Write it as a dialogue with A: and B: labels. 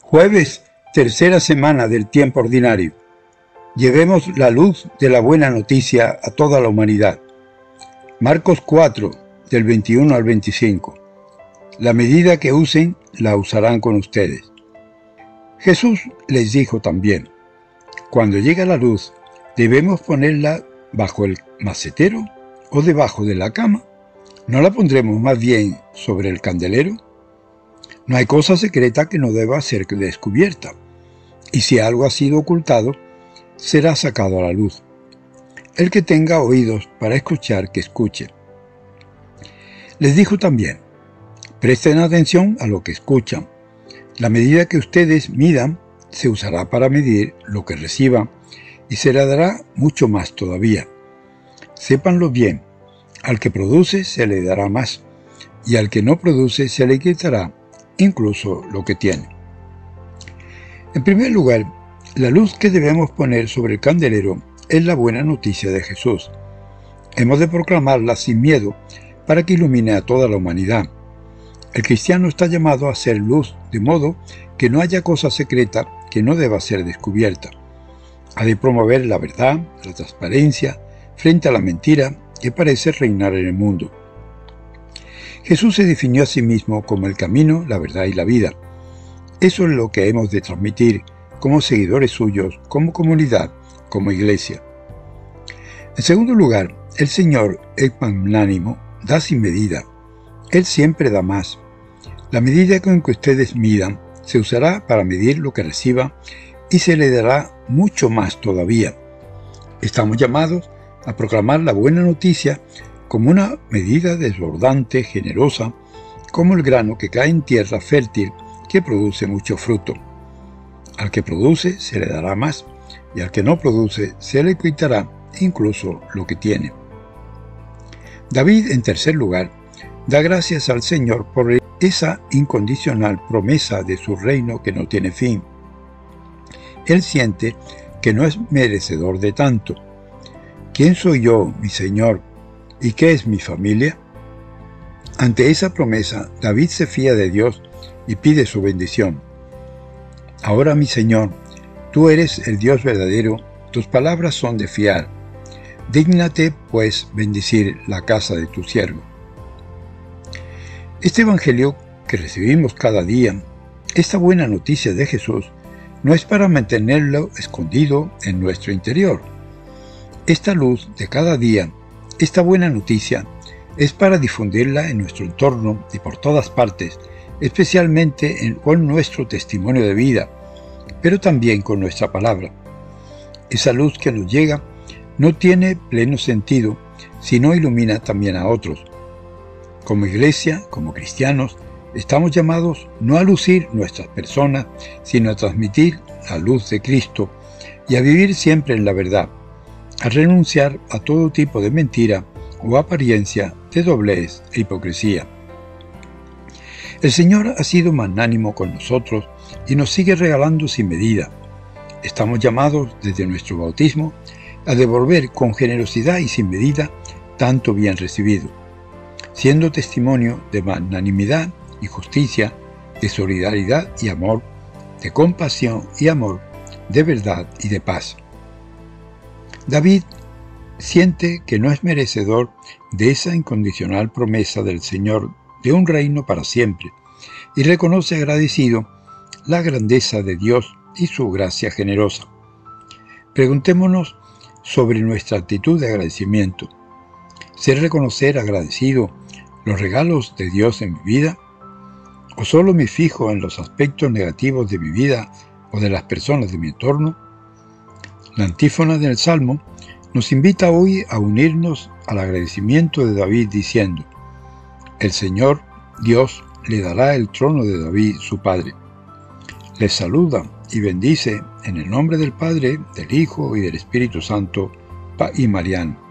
A: Jueves, tercera semana del tiempo ordinario. Llevemos la luz de la buena noticia a toda la humanidad. Marcos 4, del 21 al 25. La medida que usen, la usarán con ustedes. Jesús les dijo también: cuando llega la luz, ¿debemos ponerla bajo el macetero o debajo de la cama? ¿No la pondremos más bien sobre el candelero? No hay cosa secreta que no deba ser descubierta, y si algo ha sido ocultado, será sacado a la luz. El que tenga oídos para escuchar, que escuche. Les dijo también: presten atención a lo que escuchan. La medida que ustedes midan se usará para medir lo que reciban, y se le dará mucho más todavía. Sépanlo bien: al que produce se le dará más, y al que no produce se le quitará incluso lo que tiene. En primer lugar, la luz que debemos poner sobre el candelero es la buena noticia de Jesús. Hemos de proclamarla sin miedo para que ilumine a toda la humanidad. El cristiano está llamado a ser luz, de modo que no haya cosa secreta que no deba ser descubierta. Ha de promover la verdad, la transparencia, frente a la mentira que parece reinar en el mundo. Jesús se definió a sí mismo como el camino, la verdad y la vida. Eso es lo que hemos de transmitir como seguidores suyos, como comunidad, como iglesia. En segundo lugar, el Señor es magnánimo, da sin medida. Él siempre da más. La medida con que ustedes midan se usará para medir lo que reciban y se le dará mucho más todavía. Estamos llamados a proclamar la buena noticia como una medida desbordante, generosa, como el grano que cae en tierra fértil que produce mucho fruto. Al que produce se le dará más, y al que no produce se le quitará incluso lo que tiene. David, en tercer lugar, da gracias al Señor por esa incondicional promesa de su reino que no tiene fin. Él siente que no es merecedor de tanto. ¿Quién soy yo, mi Señor? ¿Y qué es mi familia? Ante esa promesa, David se fía de Dios y pide su bendición. Ahora, mi Señor, tú eres el Dios verdadero, tus palabras son de fiar. Dígnate, pues, bendecir la casa de tu siervo. Este evangelio que recibimos cada día, esta buena noticia de Jesús, no es para mantenerlo escondido en nuestro interior. Esta luz de cada día, esta buena noticia, es para difundirla en nuestro entorno y por todas partes, especialmente con nuestro testimonio de vida, pero también con nuestra palabra. Esa luz que nos llega no tiene pleno sentido si no ilumina también a otros. Como iglesia, como cristianos, estamos llamados no a lucir nuestras personas, sino a transmitir la luz de Cristo y a vivir siempre en la verdad, a renunciar a todo tipo de mentira o apariencia de doblez e hipocresía. El Señor ha sido magnánimo con nosotros y nos sigue regalando sin medida. Estamos llamados desde nuestro bautismo a devolver con generosidad y sin medida tanto bien recibido, siendo testimonio de magnanimidad y justicia, de solidaridad y amor, de compasión y amor, de verdad y de paz. David siente que no es merecedor de esa incondicional promesa del Señor de un reino para siempre y reconoce agradecido la grandeza de Dios y su gracia generosa. Preguntémonos sobre nuestra actitud de agradecimiento. ¿Sé reconocer agradecido los regalos de Dios en mi vida? ¿O solo me fijo en los aspectos negativos de mi vida o de las personas de mi entorno? La antífona del Salmo nos invita hoy a unirnos al agradecimiento de David diciendo: el Señor, Dios, le dará el trono de David, su padre. Les saluda y bendice en el nombre del Padre, del Hijo y del Espíritu Santo, y Mariano.